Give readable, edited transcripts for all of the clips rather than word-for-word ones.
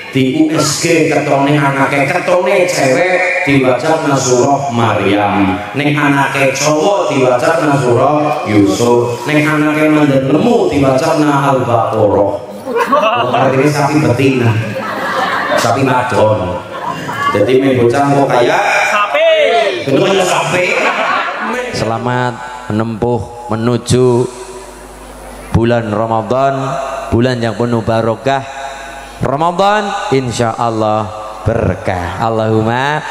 di USG ketone anake ketone cewek diwajibna surah Maryam, ning anake cowok diwajibna surah Yusuf, ning anake mandek lemu diwajibna Al-Baqarah. Artinya sapi betina, sapi madon. Jadi bocah kok kayak sapi, bentuknya sapi. Selamat menempuh menuju bulan Ramadan, bulan yang penuh barokah. Ramadan insya Allah berkah. Allahumma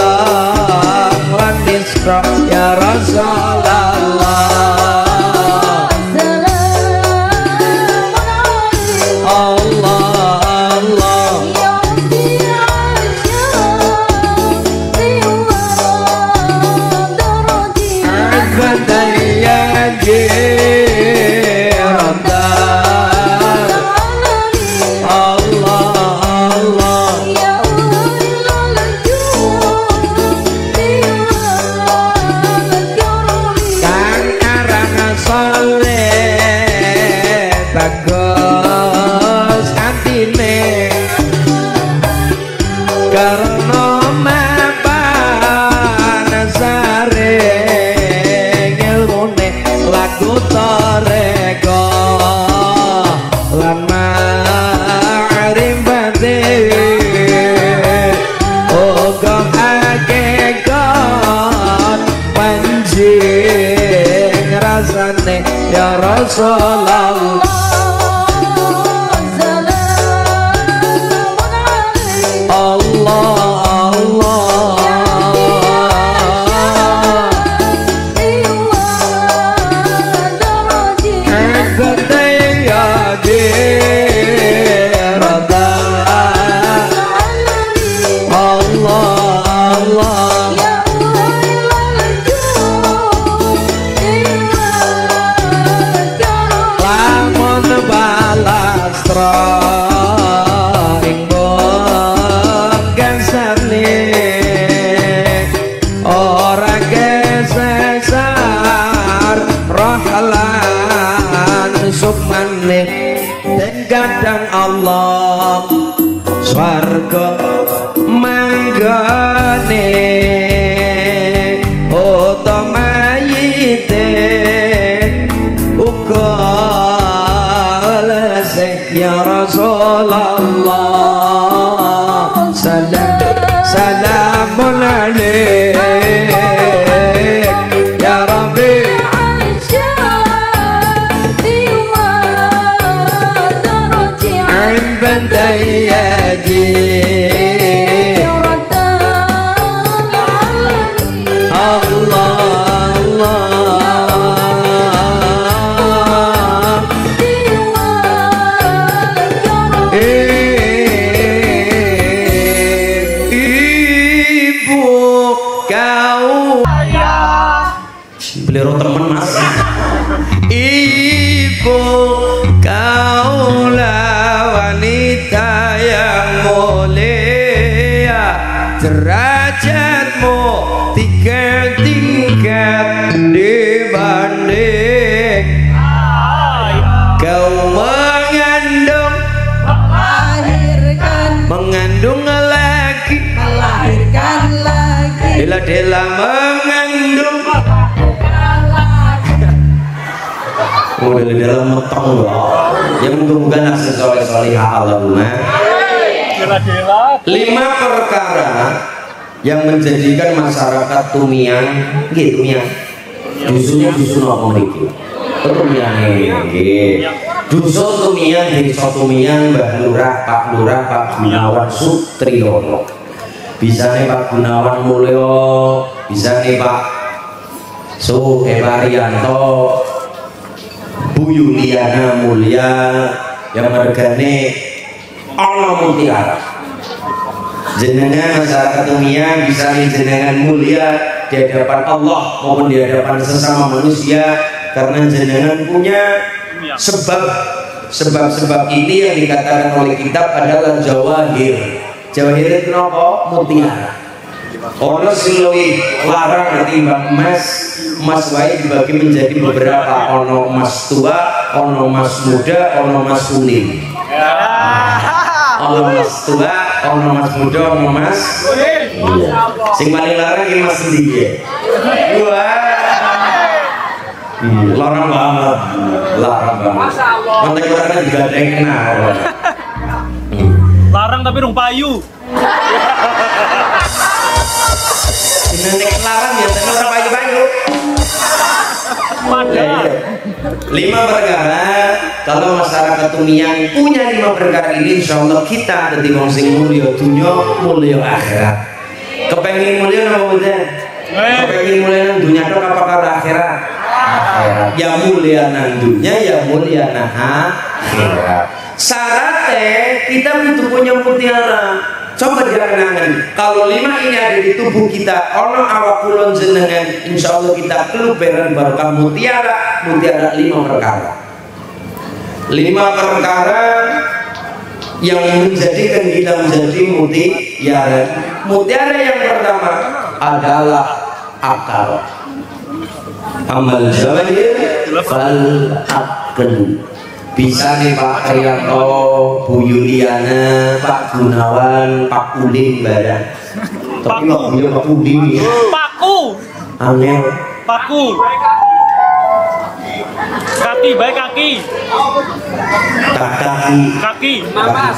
ya Rasulullah. karena mapan saring ilmune lagu toreko lan ma'rifate uga hakikat panjing rasane ya Rasulullah. Kadang Allah swarga manggane otomayite uga lesih ya Rasulullah salamun alaik ya Rabbi beliau temen mas. Ibu kaulah wanita yang mulia, derajatmu 3 tingkat dibanding kau mengandung mengandung lagi melahirkan lagi dela-dela mengandung di dalam metong loh yang mudah-mudahan sesoleh-solehah Allahumma 5 perkara yang menjadikan masyarakat tumian gitu tumian dusun apa mriki tumian iki dusun tumian desa tumian Mbah Lurah Pak Lurah Pak Gunawan Sutriyono bisa nih Pak Gunawan Mulyo bisa nih Pak Suheparianto Bu Yuliana Mulia yang mergane ana mutiara jenengan masyarakat dunia bisa jenengan mulia di hadapan Allah maupun di hadapan sesama manusia karena jenengan punya sebab ini yang dikatakan oleh kitab adalah jawahir. Jawahir itu apa? Mutiara. Ono sing luwih larang ketimbang emas. Emas wae dibagi menjadi beberapa, ono emas tua, ono emas muda, ono emas kuning. Ono emas tua, ono emas muda, ono emas kuning. Sing paling larang iki emas endi? Wah. Larang banget. Mantek larang juga ada yang kenal. Larang tapi rung payu. Nek larang ya tenan ora payu-payu. Padahal 5 perkara kalau masyarakat Tumiang punya 5 perkara ini insyaallah kita dadi wong sing mulya dunya mulya akhirat. Kepengin mulya napa mboten? Kepengin mulya nang dunya tok apa karo akhirat? Akhirat. Ya mulya nang dunya ya mulya nang akhirat. Syaratnya kita butuh punya mutiara. Coba jangan kalau 5 ini ada di tubuh kita, ono awak kulon jenengan, insya Allah kita keluberan barokah mutiara 5 perkara. 5 perkara yang menjadikan kita menjadi mutiara. Mutiara yang pertama adalah akal. Amal jawahir fal akal. Bisa nih Pak Rianto, Bu Yuliana, Pak Gunawan, Pak Udin barang. Tapi nggak punya Pak Udin ya. Paku. Angel. Paku. Kaki, baik kaki. Kaki. Mamas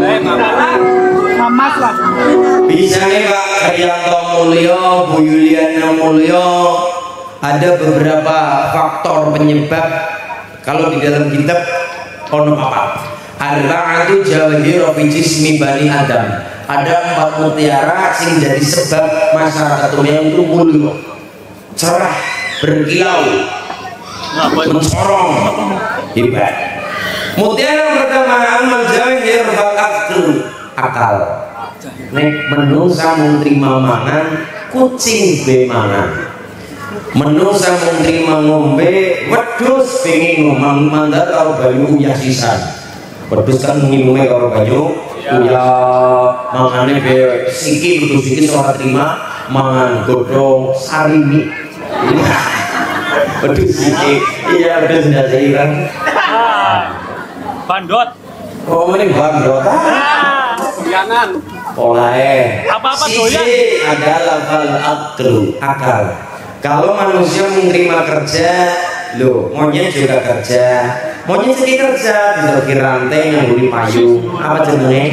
lah. Bisa nih Pak Rianto Mulyo, Bu Yuliana Mulyo. Ada beberapa faktor penyebab. Kalau di dalam kitab ono apa? Arba'atu jawahir fi jismi bani Adam. Ada 4 mutiara sing jadi sebab masyarakat dunia itu mulia, cerah, berkilau, mencorong, hebat. Mutiara pertama amal jawahir fal akal. Nek menungsa mung trima mangan, kucing be mangan. Menungsa mung trima ngombe, wedhus pengin ngomong mandat karo banyu uyah sisan. Wedhus kan nginume karo banyu uyah, mangane be siki kudu siki ora trima mangan godhong sarimi. Wedhus siki iya wedhus ndase kan. Bandot. Oh ini bandot. Jangan. Polahe. Apa-apa doyan. Siji adalah akal. Kalau manusia menerima kerja, loh, monyet juga kerja. Monyet jadi kerja, bisa rantai yang beli payung. Apa jenenge?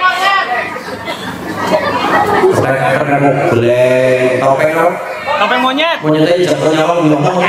Topeng apa? Topeng monyet. Monyetnya jatuhnya apa?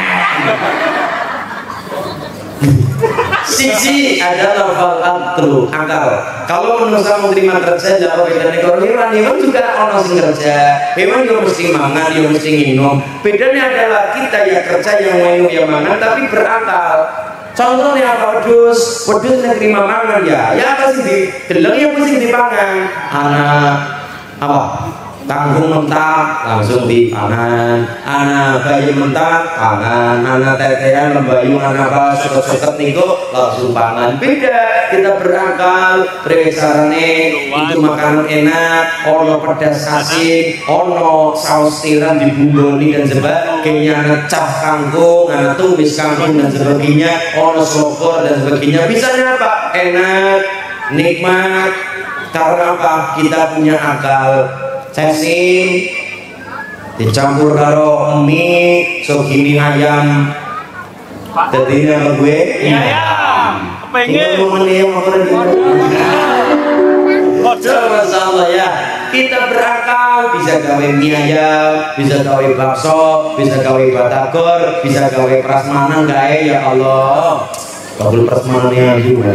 Sisi adalah akal. Kalau manusia menerima kerja, dapat bedanya kalau hewan juga ono sing kerja. Hewan juga mesti mangan, juga mesti minum. Bedanya adalah kita ya kerja yang minum ya mangan, tapi berakal. Contohnya apa wedhus yang terima mangan ya apa sih di deleng ya mesti dipangan. Anak apa? Kangkung mentah langsung dipangan, anak bayi mentah pangan, anak tetean lembayung, anak apa suket-suket niku langsung pangan. Beda, kita berakal, presarane itu makanan enak, ono pedas asin, ono saus tiram dibumboni dan sebagainya, anak cah kangkung, anak tumis kangkung dan sebagainya, ono slopor dan sebagainya. Bisanya apa? Enak, nikmat. Karena apa? Kita punya akal. Cacing dicampur karo mie sogini ayam jadi nama gue Ayam pengen masalah ya kita berakal bisa gawe mie ayam bisa gawe bakso bisa gawe batagor bisa gawe prasmanan gawe ya Allah kabul prasmanannya juga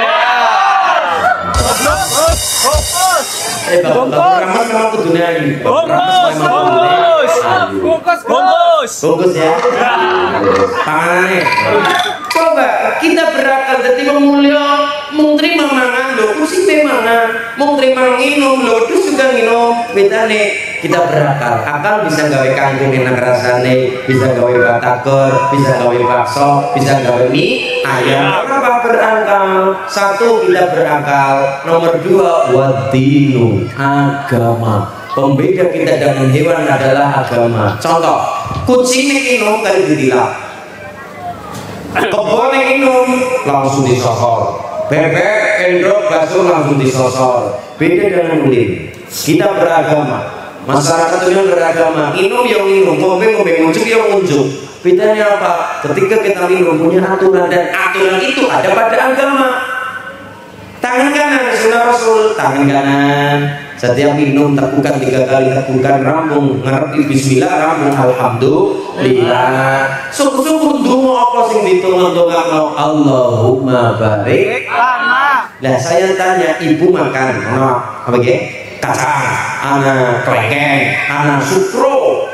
bungkus ya panganannya coba kita berakal jadi memulio mung terima mangan lho musik mangan mung terima nginum lho terus juga nginum bedane kita berakal akal bisa gawe kangkung enak rasane bisa gawe batagor bisa gawe bakso bisa gawe mie ayam kenapa berakal satu kita berakal nomor 2 wadinu agama pembeda kita dengan hewan adalah agama. Contoh, kucing minum kali ditilak, kebon minum langsung disosor, bebek endok bakso langsung disosor. Beda dengan ulin. Kita beragama, masyarakat itu beragama. Minum yang minum, ngombe unjuk yang unjuk. Bedanya apa? Ketika kita minum punya aturan dan aturan itu ada pada agama. Tangan kanan sunnah Rasul, tangan kanan. Setiap minum tegukan 3 kali, tegukan rampung, ngerti bismillah rampung alhamdulillah. Syukur-syukur ndonga apa sing ditunggu-tunggu Allahumma barik lana. Lah saya tanya ibu makan apa nggih? Kacang, ana klengkeng, ana sukro.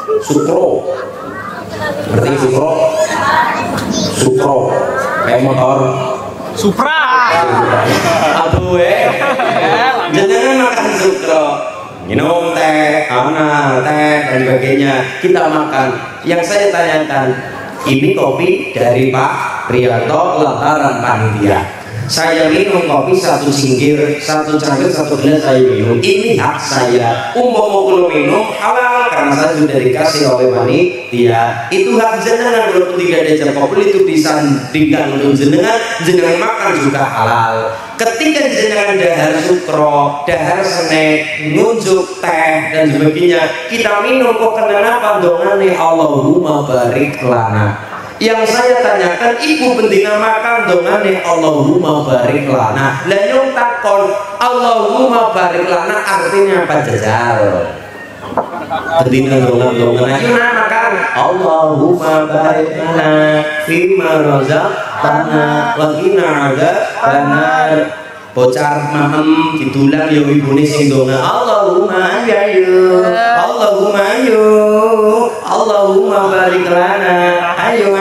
Berarti sukro. Kayak motor Supra. Aduh jangan makan sukro, minum teh, teh dan sebagainya. Kita makan. Yang saya tanyakan, ini kopi dari Pak Rianto lantaran panitia. Saya minum kopi satu singgir, satu cangkir, satu gelas saya minum. Ini hak saya. Mau kalau minum halal karena saya sudah dikasih oleh panitia. Itu hak jenengan. Walaupun tidak ada jam kopi itu disandingkan untuk jenengan. Jenengan makan juga halal. Ketika jenengan dahar sukro, dahar snack, ngunjuk teh dan sebagainya, kita minum kok kenapa dongane Allahumma barik lana. Yang saya tanyakan, ibu bendina makan dongane Allahumma barik lana. Lah nyong takon Allahumma barik lana artinya apa jajal? Bendina dongan ayo makan Allahumma barik lana fima razaqtana wa qina adzabannar. Bocah mahem ditulang ya ibune sing donga Allahumma ayo Allahumma ayo Allahumma barik lana ayo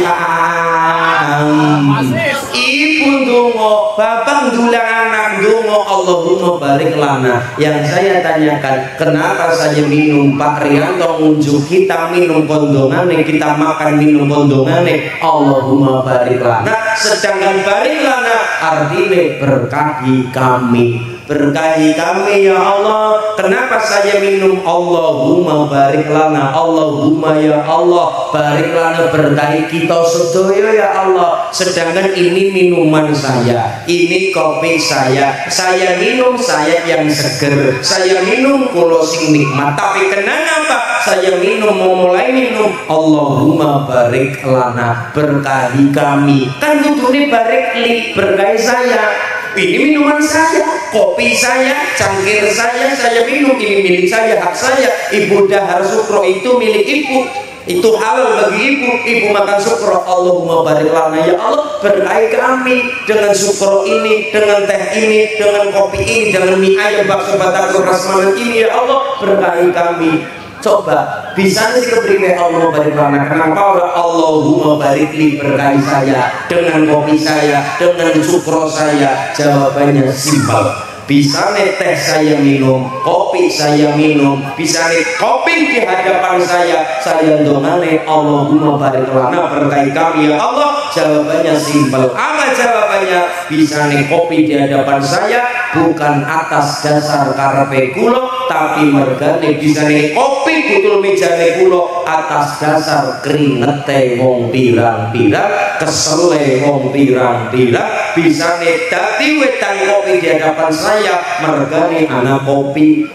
ibu dongo bapak dulang anak dongo Allahumma barik lana. Yang saya tanyakan, kenapa saya minum Pak Rianto ngunjuk kita minum kondongane, kita makan minum kondongane Allahumma barik lana, sedangkan barik lana artinya berkahi kami. Berkahi kami ya Allah. Kenapa saya minum Allahumma barik lana? Allahumma ya Allah barik lana, berkahi kita sedaya ya Allah. Sedangkan ini minuman saya, ini kopi saya minum saya yang seger, saya minum kulo sing nikmat. Tapi kenapa saya minum mau mulai minum Allahumma barik lana, berkahi kami. Kan kudune barik li, berkahi saya. Ini minuman saya, kopi saya, cangkir saya minum, ini milik saya, hak saya. Ibu dahar sukro itu milik ibu, itu halal bagi ibu makan sukro. Allahumma barik lana ya Allah, berkahi kami dengan sukro ini, dengan teh ini, dengan kopi ini, dengan mie ayam bakso batagor rasmanan ini ya Allah, berkahi kami. Coba bisa sih keberi Allah barik lana. Kenapa Allahumma barik li, berkahi saya dengan kopi saya, dengan sukro saya? Jawabannya simpel. Bisa nih teh saya minum, kopi saya minum, bisa nih kopi di hadapan saya dongane Allahumma barik lana, berkahi kami ya Allah. Jawabannya simpel. Apa jawabannya? Bisa nih kopi di hadapan saya bukan atas dasar karepe kula, tapi mergane bisa nih kopi butul mejane kula atas dasar keringete wong pirang-pirang, kesele wong pirang-pirang. Bisa nih dadi wetan kopi di hadapan saya, mergane anak kopi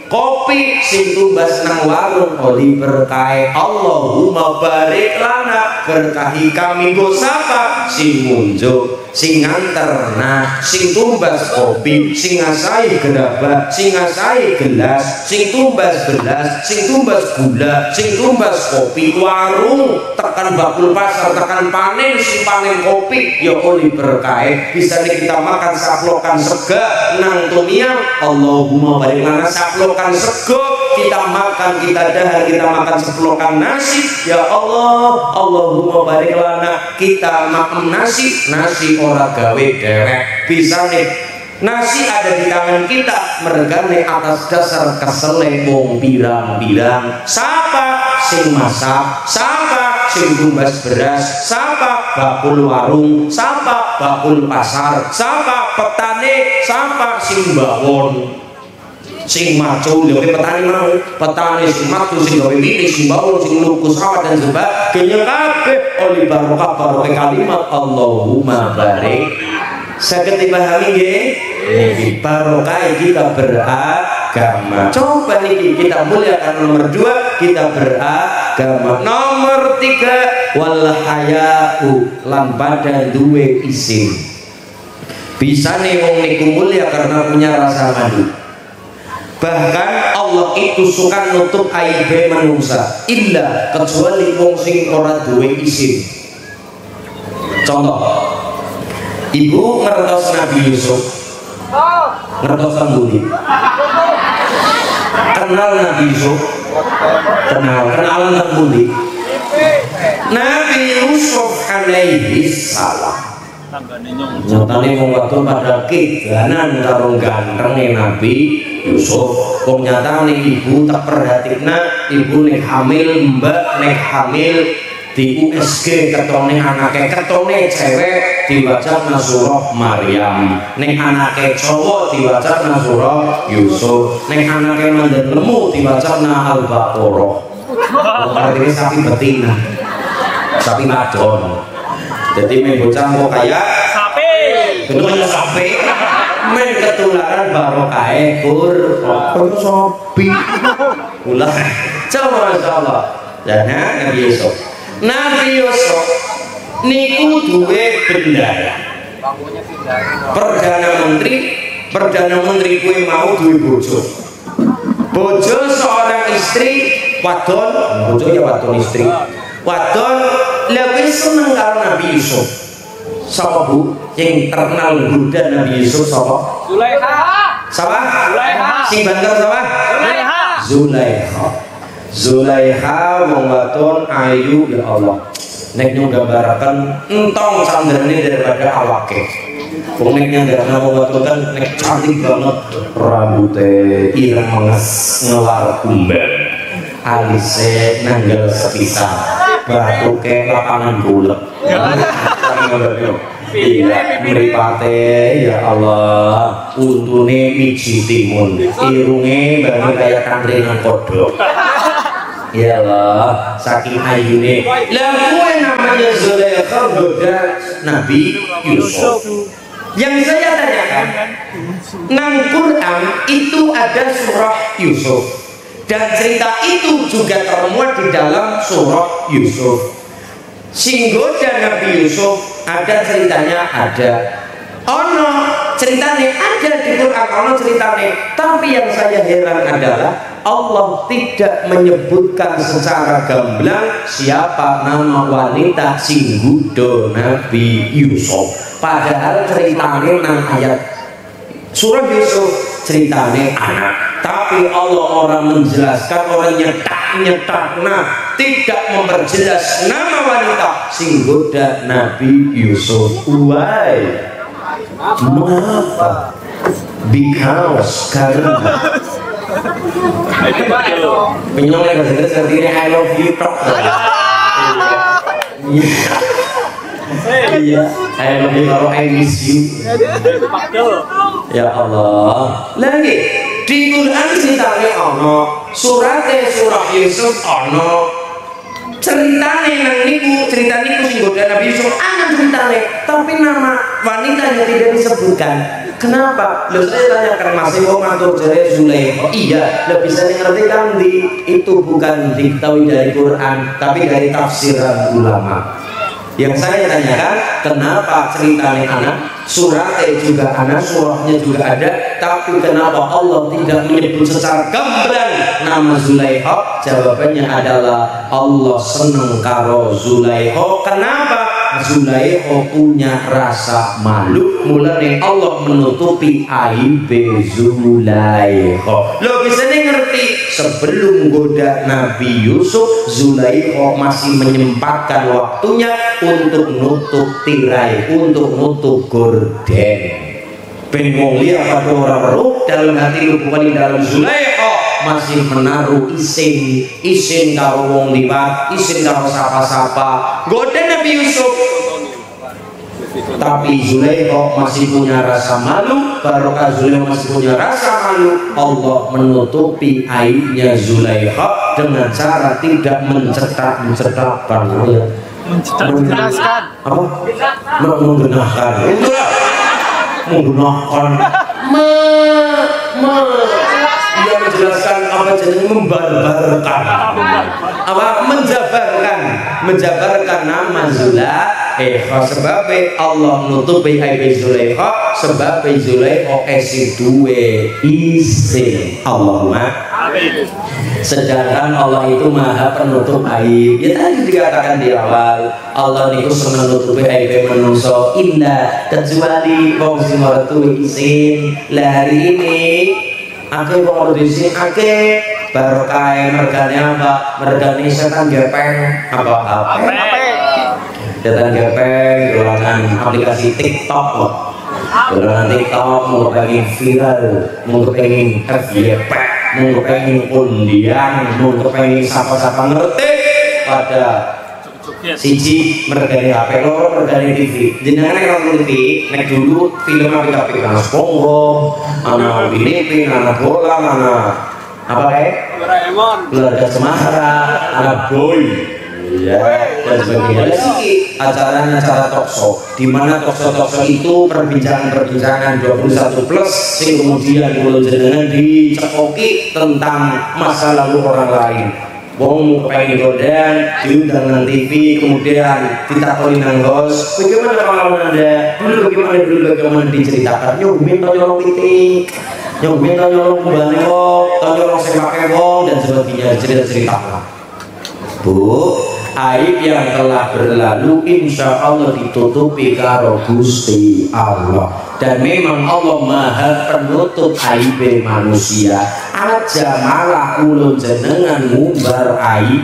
sing tumbas nang warung oli berkahi Allahumma barik lana, berkahi kami. Go sapa sing munjuk, sing nganter, nah sing tumbas kopi, sing ngasai gerabah, sing ngasai gelas, sing tumbas belas, sing tumbas gula, sing tumbas kopi. Warung tekan bakul pasar, tekan panen, sing panen kopi ya oli berkahi. Bisa nih kita makan saplokan sega nang tumiang Allahumma barik lana, saplokan sego kita makan, kita dahar, kita makan saplokan nasi ya Allah Allahumma barik lana. Kita makan nasi ora gawe derek. Bisa nih nasi ada di tangan kita, mergane atas dasar kesele wong pirang-pirang. Sapa sing masak, sapa sing tumbas beras, sapa bakul warung, sapa bakul pasar, sapa petani, sapa sing bawon, sing macul. Yo petani mau, petani sing macul, sing gawe mini, sing bawon, sing nuku sawah dan sebagainya kabeh oleh barokah kalimat Allahumma barik. Saged dipahami nggih? Barokah kita beragama. Coba niki kita muliakan nomor 2, kita beragama. Nomor 3, wal haya'u, lan badan duwe isin. Bisa nih wong niku mulia karena punya rasa malu. Bahkan Allah itu suka nutup aibe manusia, illa kecuali wong sing ora duwe isin. Contoh, ibu ngertos Nabi Yusuf, ngertos Sambudi, kenal Nabi Yusuf, kenalan Sambudi. Nabi Yusuf alaihi salam nyatane wong wadon pada keganan karo gantenge Nabi Yusuf. Wong nyatane ibu tak perhatikna, ibu nek hamil, mbak nek hamil di USG ketone anake cewek diwaca surah Maryam, ning anake cowok diwaca surah Yusuf, ning anake mandek lemu diwaca Al-Baqarah. Artinya sapi betina, sapi madon. Jadi men bocah kok kayak Sapi. bener sapi men ketularan barokahe Qur'an sapi. Ulah coba masyaallah. Dan Nabi Yusuf niku duwe bendara. Perdana menteri kuwi mau duwe bojo. Bojo seorang istri wadon, bojo ya wadon istri. Wadon lebih seneng karo Nabi Yusuf. Sapa Bu? Yang terkenal Bunda Nabi Yusuf sapa? Zulaiha. Sapa? Zulaiha. Sing banter sapa? Zulaiha. Zulaiha. Zulaiha wong wadon ayu ya Allah. Nek nggambaraken entong sandrane daripada awake. Wong nek nyandrakna wong wadon kan nek cantik banget, rambutnya ireng menges ngelar kumbang. Alise nanggal sepisan, batuke lapangan bulet. Iya, mripate ya Allah, untune miji timun, irunge banget kaya kangkringan kodhok. Ya Allah, saking ayune. Lah kowe namanya Zulaikha goda Nabi Yusuf. Yang saya tanyakan, nang Quran itu ada surah Yusuf. Dan cerita itu juga termuat di dalam surah Yusuf. Singgoda Nabi Yusuf ada ceritanya, ada ono ceritanya ada di Quran, ono ceritanya. Tapi yang saya heran adalah Allah tidak menyebutkan secara gamblang siapa nama wanita singgoda Nabi Yusuf. Padahal ceritanya nang ayat surah Yusuf ceritanya anak. Tapi Allah orang menjelaskan, orang nyetak, tidak memperjelas nama wanita singgoda Nabi Yusuf. Why? Mengapa? Because karena penyolek bahasa Inggris artinya I love you tok. Iya, I love you kalau I miss you. Ya Allah. Lagi di Quran ceritanya ono, surah Yusuf ono, ceritanya nang niku, cerita niku singgoda Nabi Yusuf ana ceritanya, tapi nama wanitanya tidak disebutkan. Kenapa? Loh, saya tanyakan masih mau ngatur jare Zulaiha. Iya, lo bisa ngerti kan itu bukan diketahui dari Quran, tapi dari tafsiran ulama. Yang saya tanyakan, kenapa ceritanya anak, suratnya juga anak, surahnya juga ada, tapi kenapa Allah tidak menyebut secara gamblang nama Zulaiha? Jawabannya adalah Allah seneng karo Zulaiha. Kenapa? Zulaiha punya rasa malu, mulane Allah menutupi aib Zulaiha. Lo bisa ngerti sebelum goda Nabi Yusuf, Zulaiha masih menyempatkan waktunya untuk nutup tirai, untuk nutup gorden. Pengen lihat pada orang baru dalam hati lu bukan di dalam Zulaiha masih menaruh isin karo wong liwat, isin karo sapa-sapa. Goda Nabi Yusuf, tapi Zulaiha masih punya rasa malu. Barokah Zulaiha masih punya rasa malu, Allah menutupi aibnya Zulaiha dengan cara tidak mencetakkan ya. Menjelaskan Apa? Menggunakan. Itulah menggunakan dia menjelaskan apa jadi membarbarkan, apa menjabarkan nama Zulaiha sebab Allah nutupi aib Zulaiha, sebab Zulaiha esi duwe isin. Allahumma sedangkan Allah itu maha penutup aib. Ya tadi dikatakan di awal, Allah niku seneng nutupi aib menungso indah kecuali wong sing ora duwe isin. Lah hari ini akeh wong ora duwe isin, akeh barokah mergane apa? Mergane setan gepeng apa? Setan gepeng dolanan aplikasi TikTok loh. Dolanan TikTok mau pengen viral, mau pengen FYP, mau pengen undian, mau pengen sapa-sapa ngerti pada Siji mergani HP, loro mergani TV. Jenengan nek nonton TV, nek dulu film apik-apik ana SpongeBob, ana Filipin, ana bola, ana apa kayak? Doraemon. Keluarga Semara, ana Boy. Iya, dan sebagainya. Siki acara talkshow, di mana talkshow itu perbincangan 21 plus, sing kemudian kula jenengan dicekoki tentang masa lalu orang lain. Wong kepengen godan, diundang nang TV, kemudian ditakoni nang host, bagaimana pengalaman Anda? Bagaimana diceritakan? Yo minta nyolong titik, yo minta nyolong kumbane kok, nyolong sepake wong dan sebagainya, cerita-cerita. Bu, aib yang telah berlalu insya Allah ditutupi karo Gusti Allah, dan memang Allah maha penutup aib manusia. Aja malah ulun jenengan ngumbar aib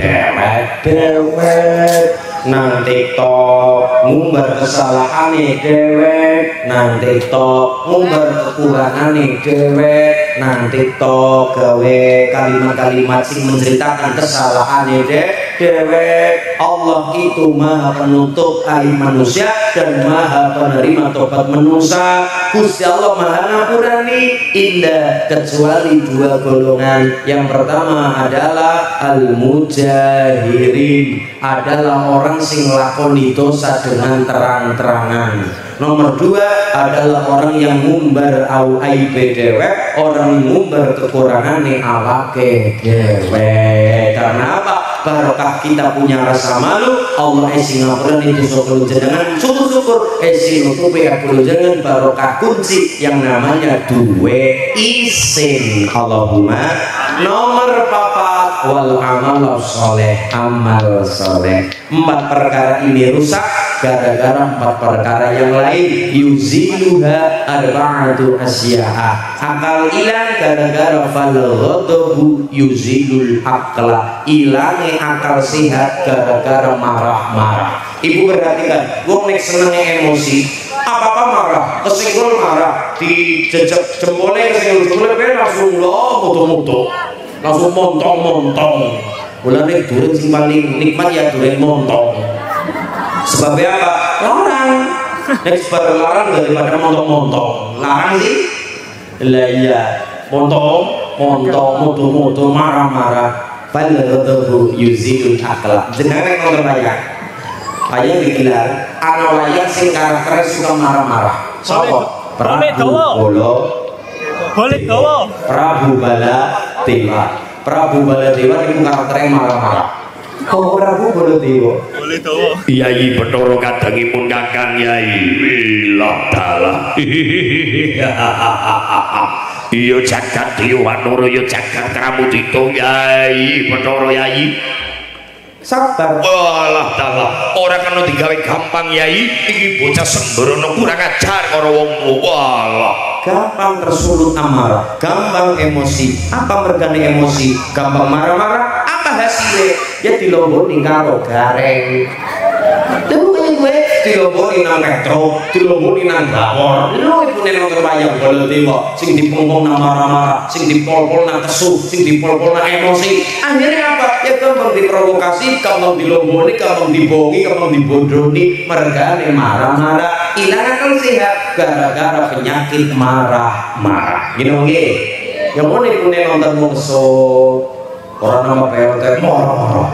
dewek nang TikTok, ngumbar kesalahane dewek nang TikTok, ngumbar kekurangane dewek nang TikTok, gawe kalimat-kalimat sing menceritakan kesalahannya dewek. Allah itu maha penutup aib manusia dan maha penerima tobat manusia. Gusti Allah maha ngampurani, indah kecuali dua golongan. Yang pertama adalah al-mujahirin, adalah orang sing lakoni dosa dengan terang-terangan. Nomor dua adalah orang yang ngumbar aib dewek, orang ngumbar kekurangan awake dewek. Karena apa? Barokah kita punya rasa malu, Allah isi ngapuran itu syukur jenengan, syukur isi nutupi aku jenengan barokah kunci yang namanya duwe isin. Allahumma. Nomor 4 wal amal soleh, amal soleh. 4 perkara ini rusak gara-gara 4 perkara yang lain. Yuziluha arba'atu asya'a, akal ilang gara-gara fal ghadabu yuzilul aqla, ilange akal sehat gara-gara marah-marah. Ibu perhatikan, wong nek senenge emosi, apa-apa marah, kesenggol marah, dijejek jempolnya kesenggol jempolnya langsung moto-moto, langsung montong-montong. Mulane duren sing paling nikmat ya duren montong. Sebabnya apa? Larang. Nek sebar larang daripada montong-montong. Larang sih? Lah iya, montong, moto-moto, marah-marah. Fal ghadabu yuzilul aqla. Jenengan nonton wayang. Wayang digelar ana wayang sing karakternya suka marah-marah. Sapa? Prabu Baladewa. Prabu Baladewa itu karakternya marah-marah. Oh, Prabu Baladewa. Yai Bathara kadangipun Kakang Yai Wilah dalah. Iya jagat Dewanara, ya jagat Pramudita Yai Bathara Yai. Sabar. Walah dalah, ora kena digawe gampang Yai. Iki bocah sembrono kurang ajar karo wong tuwa. Walah. Gampang tersulut amarah, gampang emosi. Apa mergane emosi? Gampang marah-marah. Apa hasilnya? Ya dilomboni karo gareng. Dewe gue dilomboni nang metro, dilomboni nang bawor. Lho ibu nek nonton wayang Baladewa, sing dipongkong nang marah-marah, sing dipol-pol nang kesu, sing dipol-pol nang emosi. Akhirnya apa? Ya gampang diprovokasi, gampang dilomboni, gampang dibohongi, gampang dibodoni, mergane marah-marah. Ilang akal sehat gara-gara penyakit marah-marah. Gini nggih. Yang mau ibu nek nonton mungsu orang nama PLT marah-marah.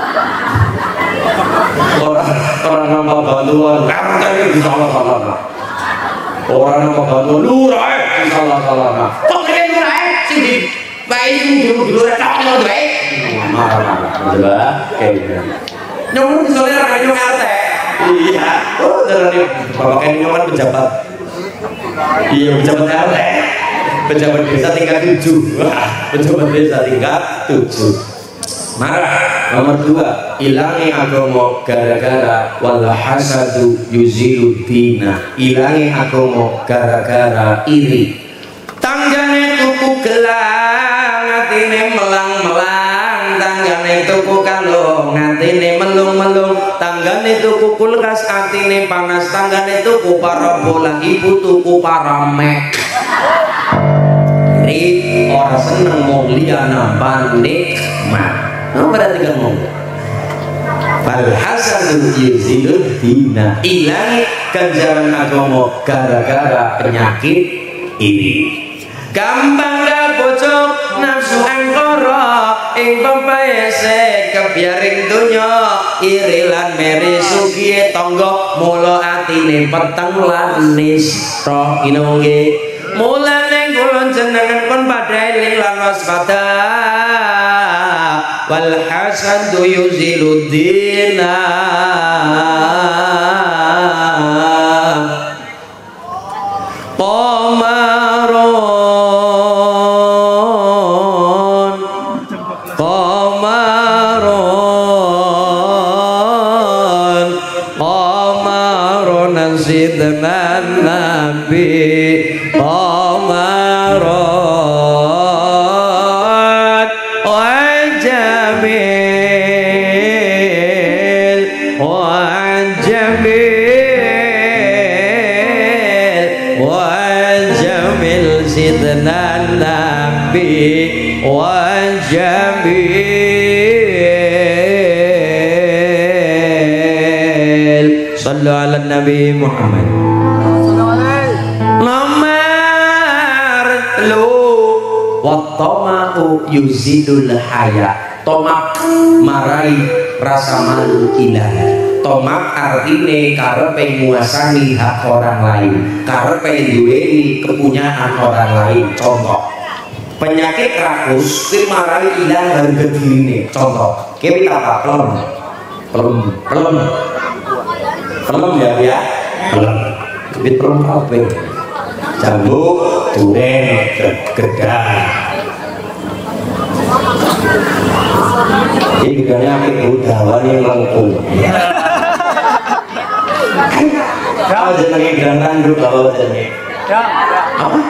Orang nama bantuan RT disalah-salahkan. Orang nama bantuan lurah disalah-salahkan. Kok kene lurah sing di bae dulu tak ono bae. Marah-marah. Coba kayak gitu. Nyomong disoleh ra nyong RT. Iya. Oh, darane bapak kan nyong pejabat. Iya, pejabat RT. Pejabat desa tingkat 7. Pejabat desa tingkat 7. Marah. Nomor 2, ilangi agama gara-gara wal hasadu yuzilu dina, ilangi agama gara-gara iri. Tanggane tuku gelang atine melang-melang, tanggane tuku kalung atine melung-melung, tanggane tuku kulkas atine panas, tanggane tuku parabola, ibu tuku paramek. Iri ora seneng wong liya nampa nikmat. Nah, perhatikan ngomong. Wal hasadu yuzilud dina. Ilangi ganjaran agama gara-gara penyakit ini. Gampang gak bocok nafsu angkara ing pepese kebiaring donya iri lan meri sugihe tangga mula atine peteng lan nista inongge mulane kula jenengan pun padha eling lan waspada wal hasadu yuzilud dina Sidna Nabi Qamarun wa jamil wa jamil wa jamil Sidna Nabi wa jamil Sallu ala Nabi Muhammad. Nomor lu wattama'u yuzidul haya. Tomak marai rasa malu ilahi. Tomak artine karepe nguasani hak orang lain, karepe duweni kepunyaan orang lain. Contoh penyakit rakus kuwi marai ilang harga dirine. Contoh kene apa? Pelem ya pelem duit pelem apa jambu duren gedang ini gedangnya ambil budawan yang lengkung apa jenenge gedang tanduk apa jenenge apa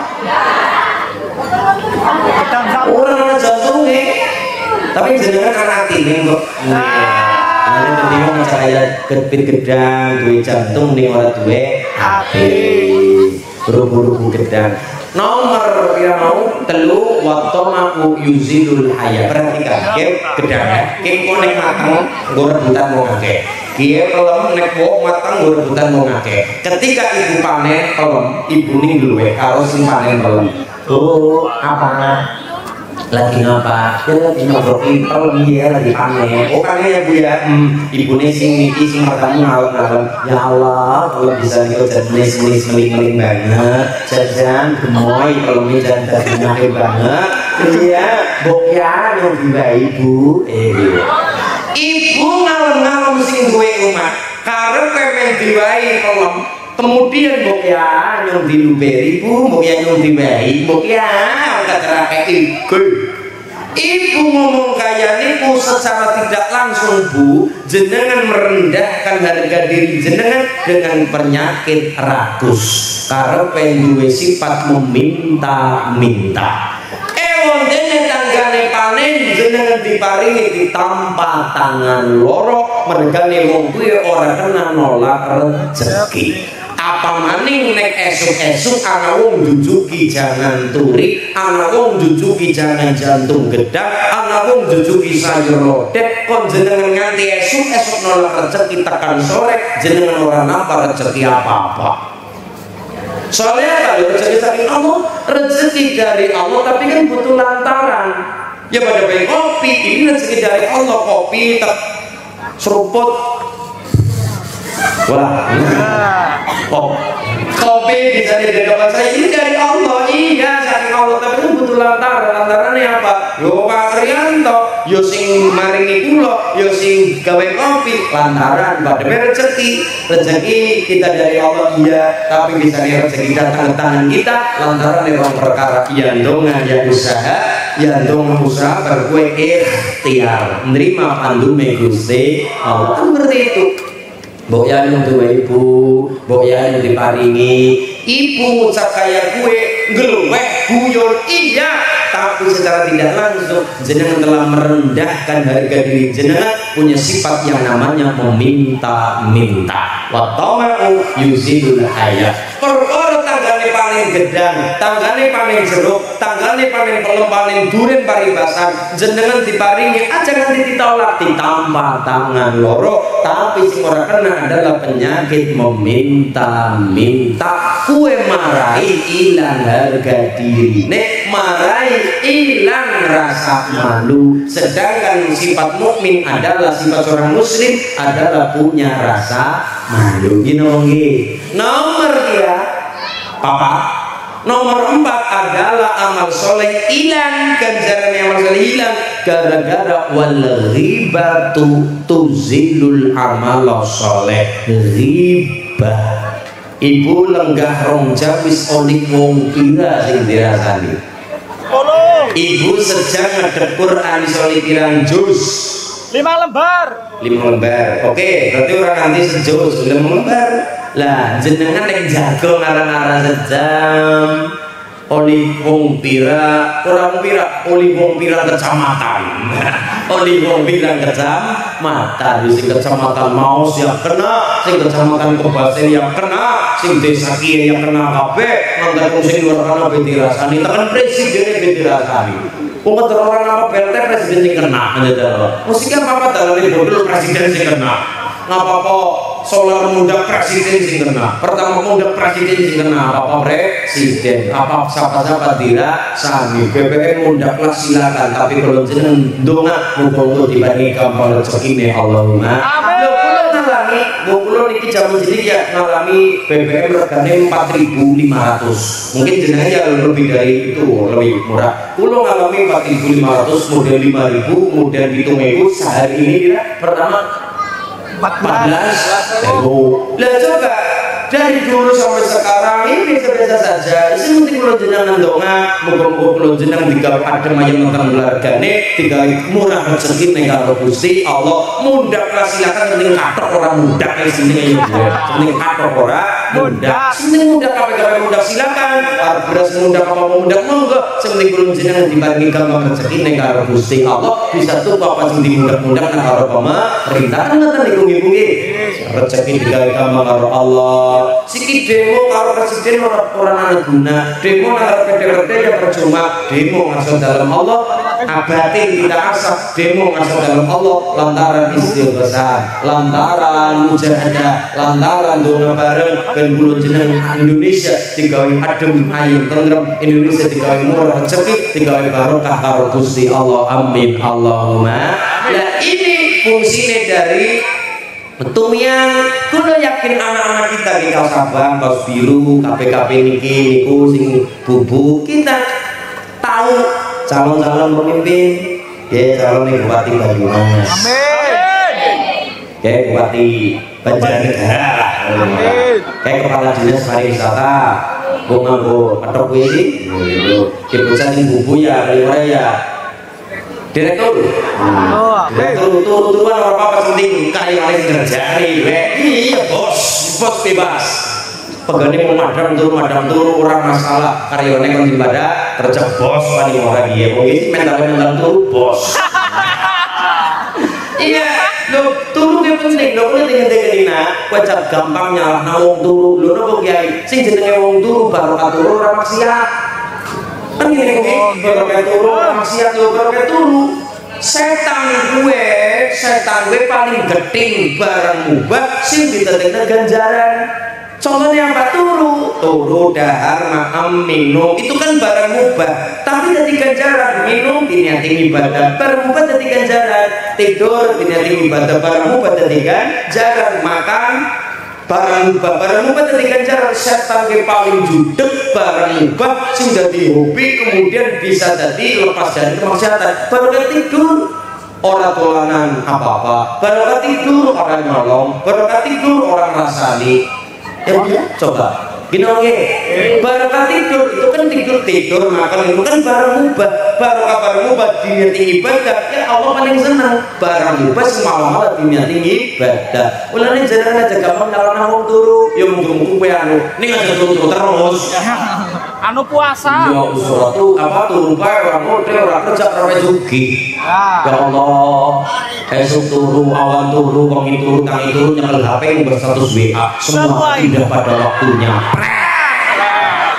orang jantung nih tapi jenenge kan hati nih kok ini penting saya kepit gedang duwe jantung ning ora duwe hati buru-buru gedang. Nomor yang mau telu wattama'u yuzilul haya. Perhatikan ke gedang ya ke nek mateng nggo rebutan wong akeh kiye pelem nek wong mateng nggo rebutan wong akeh ketika ibu panen pelem ibu ning duwe karo sing panen pelem apa lagi ngapa? Ya lagi ngobrolin pelem ya lagi panen. Oh panen ya bu ya. Ibune sing niki sing pertama ngalem-ngalem. Ya Allah, kalau bisa niku jenis meling-meling banget. Jajan gemoy pelem dan dagingnya banget. Iya, bokya yang tiba ibu. Ibu ngalem-ngalem sing duwe omah. Karepe men diwai pelem. Kemudian bokya nyong diluberi bu, bokya nyong dibayi, bokya angkat terakai ibu ngomong kaya niku secara tidak langsung bu, jenengan merendahkan harga diri jenengan dengan penyakit rakus. Karepe duwe sifat meminta-minta. Wong dene tanggane panen jenengan diparingi ditampa tangan loro mergane wong kuwi ora kena nolak rezeki. Apa maning nek esuk-esuk ana wong jujuki jangan turi, ana wong jujuki jangan jantung gedang, ana wong jujuki sayur lodeh, kon jenengan nganti esuk-esuk nolak rezeki tekan sore jenengan ora nampa rezeki apa-apa. Soalnya kalau rezeki dari Allah, rezeki dari Allah tapi kan butuh lantaran. Ya pada baik kopi, ini rezeki dari Allah, kopi seruput. Wah, kopi bisa di depan saya ini dari Allah, iya dari Allah tapi kan butuh lantaran. Lantarannya apa? Yo Pak Rianto, yo sing maringi kula, yo sing gawe kopi. Lantaran pada rezeki, rezeki kita dari Allah iya, tapi bisa rezeki datang ke tangan kita. Lantaran memang perkara yang donga, yang usaha, yang donga usaha berkue ikhtiar, menerima pandume Gusti Allah. Kan seperti itu. Mbok ya yang duwe ibu, mbok ya yang diparingi ibu ngucap kaya gue ngeluweh guyon iya, tapi secara tidak langsung jenengan telah merendahkan harga diri jenengan, punya sifat yang namanya meminta-minta. Wa tama'u yuzidul haya. Perkara tanggane paling panen gedang, tanggane panen jeruk, tanggane panen pelem, panen duren paribasan, jenengan diparingi aja nganti ditolak, ditampa tangan loro, tapi sing ora kena adalah penyakit meminta-minta. Kue marai ilang harga diri, nek marai ilang rasa malu. Sedangkan sifat mukmin adalah sifat seorang muslim adalah punya rasa malu. Gini nomor dia papa. Nomor 4 adalah amal soleh hilang, ganjaran amal soleh hilang gara-gara wal ghibatu tuzilul amal soleh. Ghibah ibu lenggah rong jawis olik wong pira sing dirasani. Ibu sejak ngadep Quran iso pirang juz? 5 lembar. 5 lembar. Oke, berarti orang nanti sejuz 5 lembar. Lah jenengan nek jago ngarang-ngarang sejam oli wong pira, orang pira, oli wong pira kecamatan. Oli wong pira kecamatan, sing kecamatan Maus yang kena, sing kecamatan Kobasen yang kena, sing desa kiye yang kena kabeh, ngantar sing luar kana dirasani, tekan presiden dirasani. Wong orang apa BLT presiden sing kena aja. Mesti apa dalane bodol presiden sing kena. Ngapa-apa solar muda presiden sing kena. Pertama muda presiden sing kena apa presiden. Apa siapa-siapa dirasani. BBM muda kelas silakan, tapi kalau jeneng ndonga muga-muga dibagi gampang rezekine Allahumma. Amin. Kulo niki jaman jadi ya ngalami BBM regane 4.500. Mungkin jenengan ya lebih dari itu, lebih murah. Kulo ngalami 4.500, model 5.000, model 7.000 sehari ini pertama 14.000. Lah coba dari dulu sampai sekarang ini biasa-biasa saja. Ini penting kulo jenengan ndonga, muga-muga kulo jenengan digawe adem ayem nonton keluargane, digawe murah rezeki ning karo Gusti Allah. Mundak lah silakan, penting kathok ora mundak wis sini ya. Penting kathok ora mundak. Sing mundak kabeh mundak silakan. Arep beras mundak apa mundak monggo. Sing penting kulo jenengan diparingi gampang rezeki ning karo Gusti Allah. Bisa tuh apa sing dimundak-mundak nang karo pemerintah kan ngoten niku nggih. Rezeki digawe gampang karo Allah. Siki demo karo presiden orang ana guna, demo nang PDRT ya percuma, demo ngasal dalam Allah, abatin tidak asap, demo ngasal dalam Allah, lantaran istighfar, lantaran mujahadah, lantaran doa bareng ben kula jeneng Indonesia digawe adem ayem tentrem, Indonesia digawe murah rezeki, digawe barokah karo Gusti Allah. Amin Allahumma. Nah ini fungsinya dari Tumiyang, kulo yakin anak-anak kita di kaos abang, kaos biru, KPKP niki niku sing bubu, kita tahu calon-calon pemimpin, ya calon bupati Banyumas, kayak bupati Banjarnegara, kayak kepala dinas pariwisata, nganggo patok kuwi sih, bocah sing bubu ya, kali ya. Direktur, turuan orang apa penting kaya oleh kerjaan iya bos bebas pegane mau madam turu orang masalah karyawannya kan ibadah kerja bos paling orang dia mungkin mental turu bos iya lo turu yang penting lo boleh dengan wajah gampang nyalah wong turu lo nopo kiai sing jenenge wong turu barokah turu ora maksiat. Kan ini barokah turu maksiat yo barokah turu. Setan gue paling geting barang mubah sing ditendekna ganjaran. Contohnya apa? Turu dahar maam minum itu kan barang mubah, tapi dari ganjaran. Minum diniati ibadah, barang mubah dari ganjaran. Tidur diniati ibadah, barang mubah dari ganjaran. Makan barang mubah dari ganjaran. Setan gue paling judek barang mubah sing jadi hobi kemudian bisa jadi lepas dari kemaksiatan. Barokah tidur orang tolanan apa-apa, barokah tidur orang nyolong, barokah tidur orang rasani. Ya coba gini oke, barokah tidur itu kan tidur makan itu kan barang mubah, barokah mubah diniati ibadah. Ya Allah paling senang barang mubah semalam diniati ibadah. Ulane jenengan aja gampang nyalana wong turu, ya mungkin kowe anu ning aja turu terus. Anu puasa. Ya usul itu apa turu bae ora modhe ora kerja ora sugih. Ya Allah, esuk turu awan turu wong turu kang turu nyekel HP berstatus WA semua tidak pada waktunya.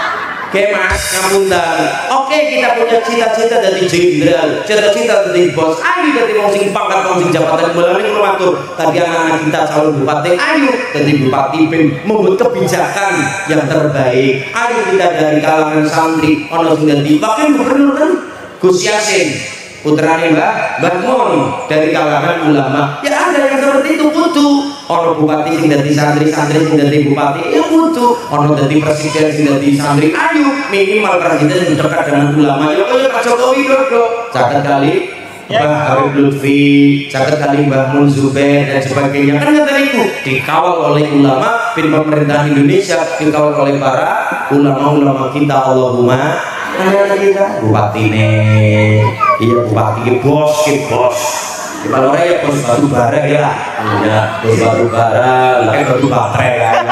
Oke mas, ngapunten. Oke, kita punya cita-cita dari jenderal, cita-cita dari bos. Ayo dari wong sing pangkat, wong sing jabatan mulane kula matur. Tadi anak-anak kita calon bupati, ayo dari bupati ben membuat kebijakan yang terbaik. Ayo kita dari kalangan santri, ono sing dadi wakil gubernur kan Gus Yasin. Putrane Mbah Mun dari kalangan ulama. Ya ada yang seperti itu kudu. Ono bupati sing dadi santri sing dadi bupati, ya kudu. Ono dadi presiden sing dadi santri. Ayo minimal presiden yang dekat dengan ulama. Ya kaya Pak Jokowi Dodo. Catat kali Mbah Habib Lutfi, catat kali Mbah Mun Zubair dan sebagainya. Kan kata itu dikawal oleh ulama, bin pemerintah Indonesia dikawal oleh para ulama-ulama kita. Allahumma kita bupati nih, iya bupati ke bos. Kalau ya bos batu bara ya, bos batu bara, lah batu baterai kan.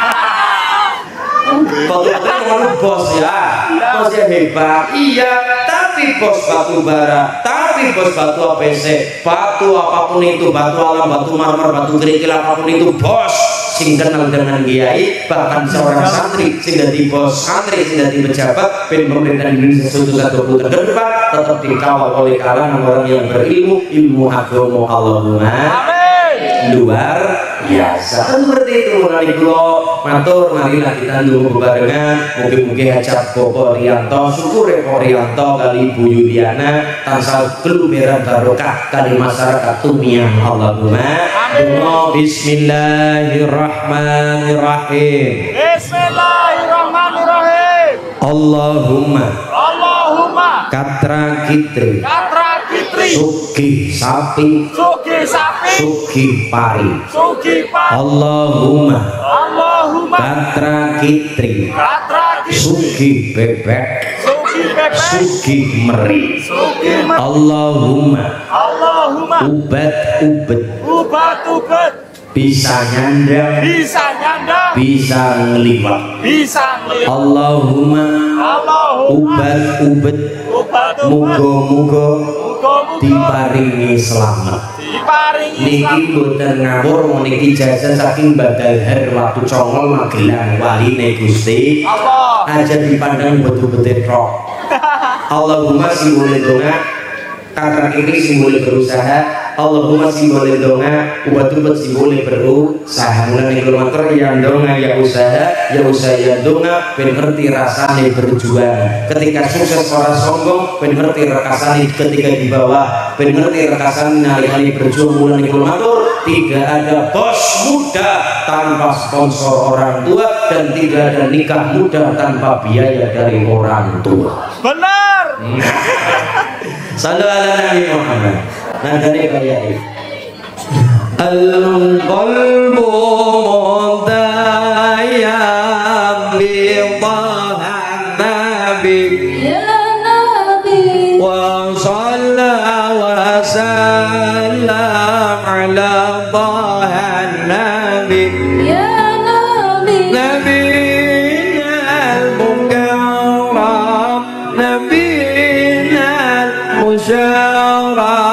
Batu baterai kalau bos ya, bos ya hebat, iya. Tapi bos batu bara, tapi bos batu APC, batu apapun itu, batu alam, batu marmer, batu kerikil apapun itu bos. Sing kenal dengan kiai, bahkan seorang santri sing dadi bos, santri sing dadi pejabat ben pemerintah Indonesia suatu satu puluh ke depan tetap dikawal oleh kalangan orang yang berilmu, ilmu agama. Allahumma amin. Luar biasa. Seperti itu mulai kula matur, marilah kita ndonga bebarengan. Mugi-mugi hajat Bapak Rianto, syukur Pak Rianto kali Bu Yuliana tansah keluberan barokah kali masyarakat Tumiang. Allahumma Bismillahirrahmanirrahim. Bismillahirrahmanirrahim. Allahumma katra kitri sugi sapi sugi pari. Allahumma katra kitri sugi bebek sugi meri. Allahumma ubat bisa nyandang bisa ngeliwat. Allahumma ubat muga-muga diparingi selamat. Niki mboten ngawur, niki jasa saking Badalhar waktu Congol Magelang waline Gusti aja dipandang betul-betul roh. Allahumma simbole donga kata kiri simbole berusaha. Allahumma simbole donga ubat-ubat simbole berusaha. Mulane kula matur ya donga ya usaha ya donga ben ngerti rasane berjuang. Ketika sukses ora sombong, ben ngerti rasane ketika di bawah, ben ngerti rasane nali-nali berjuang. Mulane kula matur tidak ada bos muda tanpa sponsor orang tua dan tidak ada nikah muda tanpa biaya dari orang tua. Benar. Sallu ala Nabi Muhammad. Nadane bayai. Al-qalbu mudayyam bi dhahan nabi ya nabi wa shalla wa sallam ala dhahan nabi ya nabi nabiyina al-mukarram nabiyina al-musharraf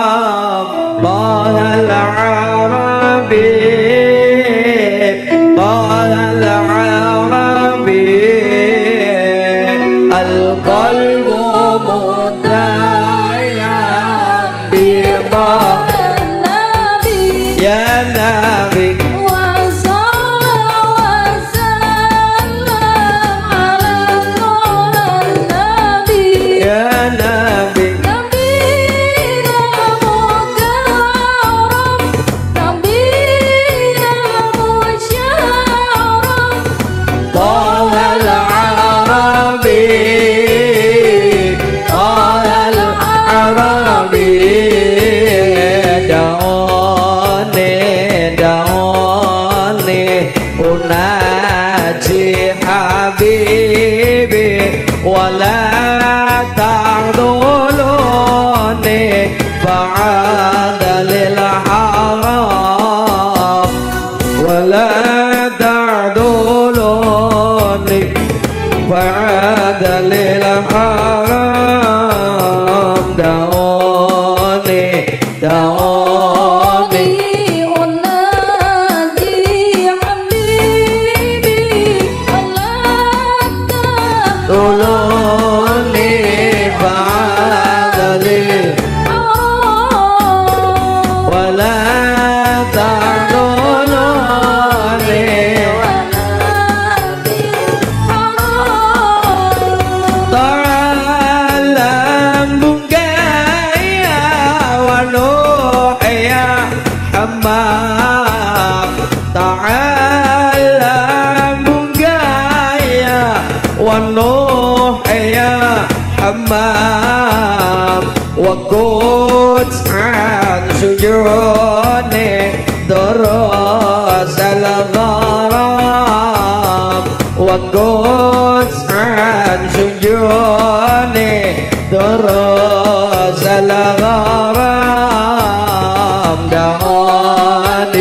Tolong sujuni durusal gharam wa qus an sujuni durusal gharam da'ani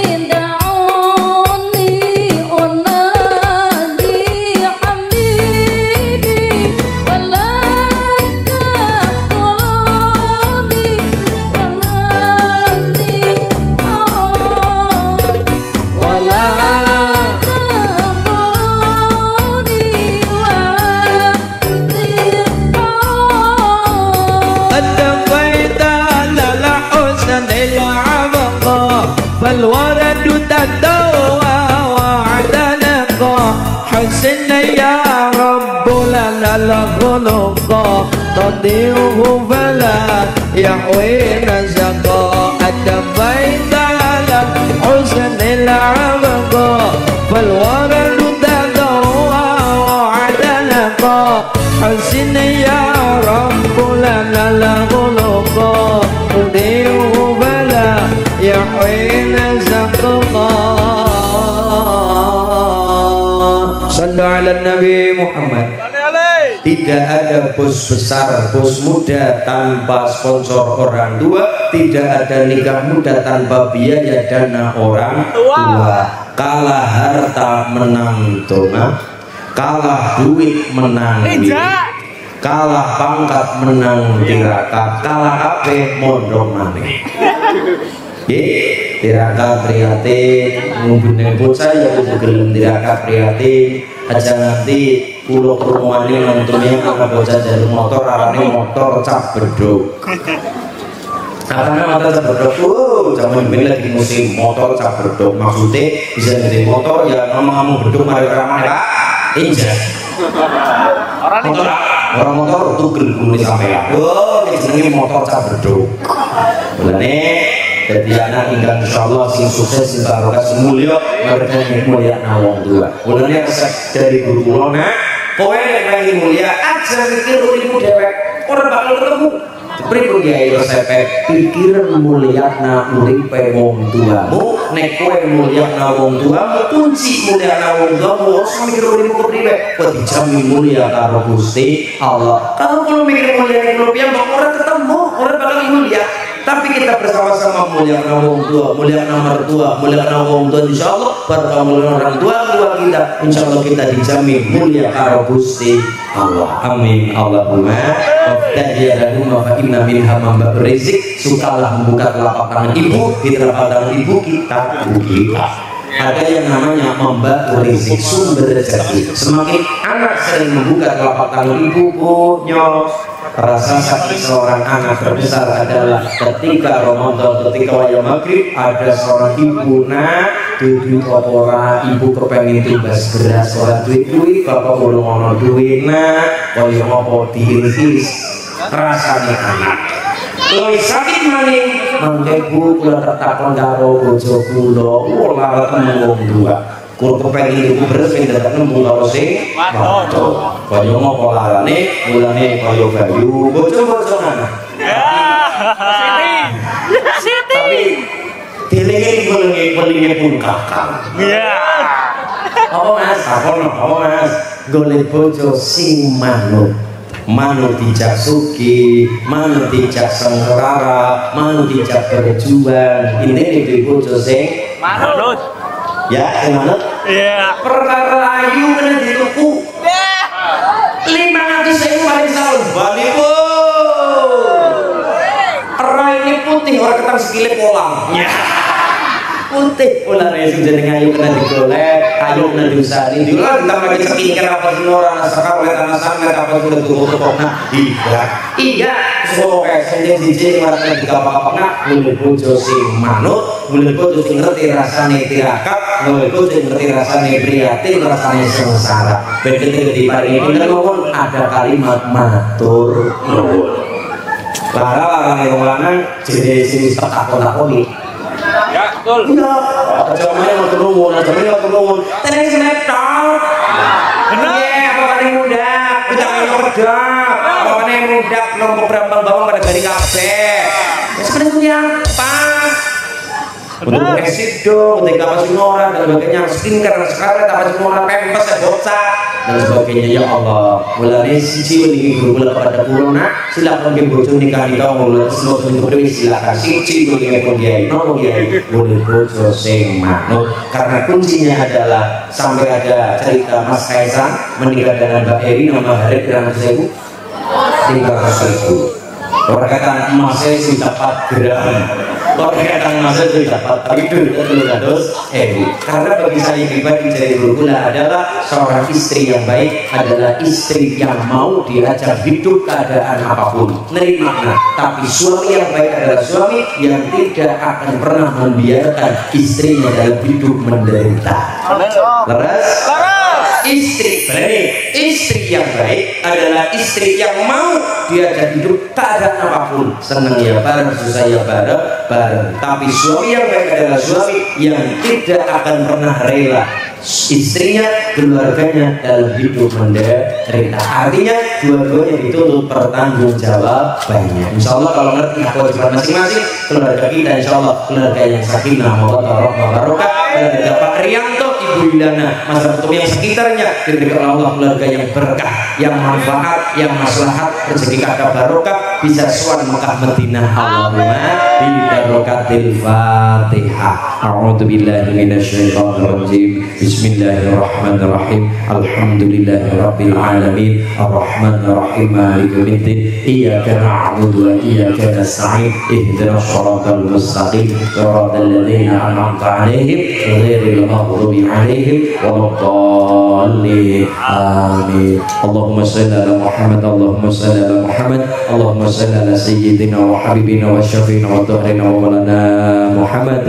فالورد تدوى وعدنك حسن يا رب لنا الخلق تضيعه فلا يحوي نزقا أتبيت على حسن العبق فالورد تدوى وعدنك حسن يا رب لنا الخلق تضيعه فلا يحين زقما Sallu ala Nabi Muhammad. Tidak ada bos besar, bos muda tanpa sponsor orang tua. Tidak ada nikah muda tanpa biaya dana orang tua. Kalah harta menang donga, kalah duit menang duit, kalah pangkat menang tirakat, kalah HP mondok maneh. Tirakat prihatin ngumpulin bocah ya kudu gelem tirakat prihatin aja nanti pulau kerumuane nantunya anak bocah jalur motor arane motor cap beduk karena motor cap beduk zaman ini lagi musim motor cap beduk maksudnya bisa jadi motor ya ngomong beduk mari ramai kak injak orang motor tuh gelem sampai oh ini motor cap beduk boleh jadi anak hingga insyaallah sing sukses sing barokah sing mulya mereka yang mulia nawang tua mulanya resep dari guru kula nak kowe nek pengen mulia aja mikir urimu dhewek ora bakal ketemu pripun kiai resepe pikiran mulyana uripe wong tuamu nek kowe mulyana wong tuamu kunci mulyana wong tuamu ora mikir urimu kepriwe kok dijamin mulia karo Gusti Allah kalau mikir mulia nek ora ketemu ora bakal mulia. Tapi kita bersama-sama muliakan wong tua, muliakan mertua, muliakan wong tua insyaallah pada muliakan orang tua kita insyaallah kita dijamin mulia karo Gusti Allah. Amin Allahumma. Wabtahiyadahumma fa inna minha mamba berizq. Sukalah membuka telapak tangan ibu, di telapak tangan ibu kita buka. Ada yang namanya membantu rezeki sumber rezeki. Semakin anak sering membuka telapak tangan ibu punya rasa sakit seorang anak terbesar adalah ketika Ramadan, ketika wayang maghrib ada seorang ibu nak duit opora ibu kepengen tumbas beras orang duit bapak belum ngono duit nak kaya apa diiris rasanya anak luwih sakit maning mangke bu kula tertakon karo bojo kula ora ketemu wong tua kula kepengen ibu beres ping dadak nemu karo sing waduh kaya ngopo larane mulane kaya bayu bojo-bojo ana Siti dilingi pun kakak iya apa mas golek bojo sing manut manut dijak suki, manut dijak sengkerara, manut dijak berjuang. Ini di bojo sing manut. Ya, sing manut. Iya. Perkara ayu kena dituku. 500.000 paling setahun. Bali bu. Rai ini putih orang ketang sekilip polang. Ya. Putih ular ya sing jeneng ayu kena digolek, ayu kena diusani. Diulah ditambah lagi ceking apa sing ora nasakar oleh tanah sangat apa sudah tuku-tukukna. Iya, soke sing siji ora kena digapak-gapakna, mulih bojo sing manut, mulih bojo sing ngerti rasane tirakat, mulih bojo sing ngerti rasane prihatin, rasane sengsara. Ben ketika diparingi pinter ngomong ada kalimat matur nuwun. Lara-larane wong lanang jenenge sing takon-takoni. Ya, betul. Iya. Aja main mau turun, aja main mau turun. Tenang sinetron. Benar. Iya, apa paling muda? Kita main kerja. Apa paling muda? Kelompok berambang bawang pada garing kabeh. sebenarnya apa? Untuk exit dong, ketika masih norak dan sebagainya, skincare sekarang apa semua pempes bocah dan sebagainya. Ya Allah, mulai siji ini guru kepada corona, silakan ke bojo nikah mulai semua untuk beri silakan siji boleh kiai, nopo kiai boleh bojo sing manut. Karena kuncinya adalah sampai ada cerita Mas Kaisang menikah dengan Mbak Eri nama hari kirang 1000 300.000. Orang kata emasnya sih dapat gerakan, orang kata emasnya sih dapat tapi duitnya 300.000. Karena bagi saya pribadi jadi berguna adalah seorang istri yang baik adalah istri yang mau diajak hidup keadaan apapun, nerima. Tapi suami yang baik adalah suami yang tidak akan pernah membiarkan istrinya dalam hidup menderita. Leres? Istri yang baik adalah istri yang mau diajak hidup tak ada apapun, senang ya bareng, susah ya bareng. Tapi suami yang baik adalah suami yang tidak akan pernah rela istrinya, keluarganya dalam hidup menderita. Artinya dua-duanya dituntut pertanggungjawabannya. Insya Allah kalau ngerti kewajiban masing-masing, keluarga kita insya Allah keluarga yang sakinah mawaddah warahmah barokah. Keluarga Pak Rianto, Ibu Yuliana, masyarakat yang sekitarnya diberikan Allah keluarga yang berkah, yang manfaat, yang maslahat, rezeki kata barokah, bisa suan Mekah Madinah. Allahumma bi barokatil Fatihah. A'udzu billahi minasyaitonir rajim. Bismillahirrahmanirrahim. Alhamdulillahirabbil alamin. Arrahmanir rahim. Maliki yaumiddin. Iyyaka na'budu wa iyyaka nasta'in. Ihdinas shiratal mustaqim. Shiratal ladzina an'amta 'alaihim ghairil maghdubi 'alaihim waladdallin. Amin. Allahumma shalli ala Muhammad. Allahumma shalli ala Muhammad. Allahumma shalli ala sayyidina wa habibina wa syafiina wa tuhrina wa maulana Muhammad.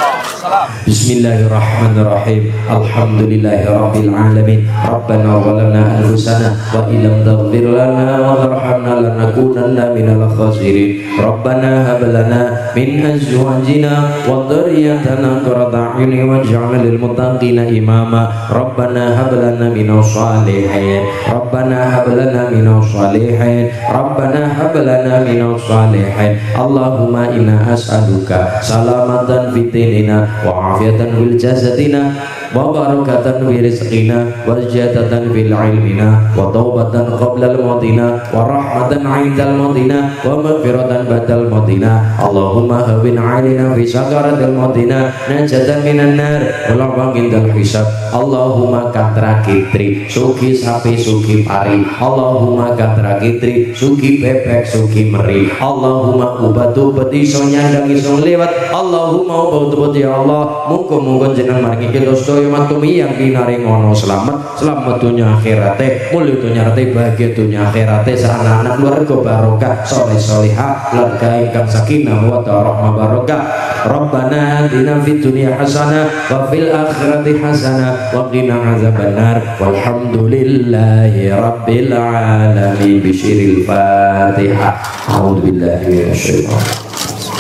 Bismillahirrahmanirrahim. Alhamdulillahirabbil alamin. Rabbana zalamna anfusana wa illam taghfir lana wa tarhamna lanakunanna minal khasirin. Rabbana hab lana min azwajina wa dhurriyyatina qurrata a'yunin waj'alna lil muttaqina imama. Rabbana hab lana minas shalihin. Rabbana hab lana minas shalihin. Rabbana hab lana minas shalihin. Allahumma inna as'aluka salamatan fid dinina wa afiatan fil jasadina wa barakatan fi rizqina wa jadatan fil ilmina wa taubatan qabla al mautina wa rahmatan 'indal mautina wa maghfiratan ba'dal mautina. Allahumma hawwin 'alaina fi sakaratil mautina najatan minan nar wa la'waqin dal hisab. Allahumma katra kitri sugi sapi sugi pari. Allahumma katra kitri sugi bebek sugi meri. Allahumma ubat-ubat iso nyandang iso lewat. Allahumma ubat-ubat ya Allah, muga-muga jenengan maringi kita sedaya matumi yang pinaringono selamat dunya akhirate, mulya dunya akhirate, bahagia dunya akhirate, anak-anak keluarga barokah, saleh-salehah, keluarga ingkang sakinah wa rahmah barokah. Rabbana atina fid dunya hasanah wa fil akhirati hasanah wa qina azabannar. Walhamdulillahi rabbil alamin. Bisyiril Fatihah. A'udzu billahi minasyaitonir.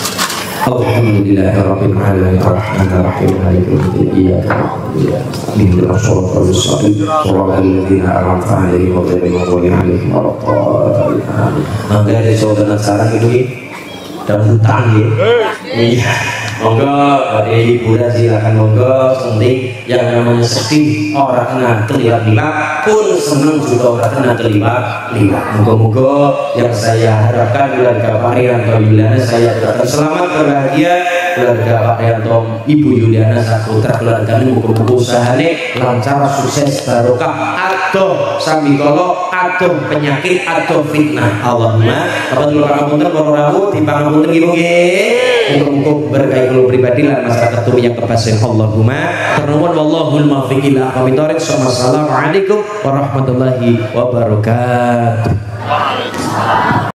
Alhamdulillahirabbil alamin. Arrahmanir rahim. Maliki yaumiddin. Iyyaka na'budu wa iyyaka nasta'in. Ihdinas shiratal mustaqim. Shiratal ladzina an'amta 'alaihim ghairil maghdubi 'alaihim waladdallin. Mangga ada saudara sarang itu dan hutan ya. Iya. Monggo pada hiburan silakan monggo. Penting yang namanya sedih orang kena kelima pun senang juga orang kena kelima. Moga-moga yang saya harapkan keluarga Pak Rianto Yuliana saya doakan selamat berbahagia. Keluarga Pak Rianto Ibu Yuliana saputra keluarga ini muga-muga usahane lancar sukses barokah. Adoh sambikala, adoh penyakit, adoh fitnah. Allahumma kapan pangapunten para rawuh dipangapunten nggih. Muga-muga berkah kula pribadi lan masyarakat yang kepasen. Allahumma ternuwun wallahul muwaffiq ila aqwamit thoriq. Assalamualaikum warahmatullahi wabarakatuh.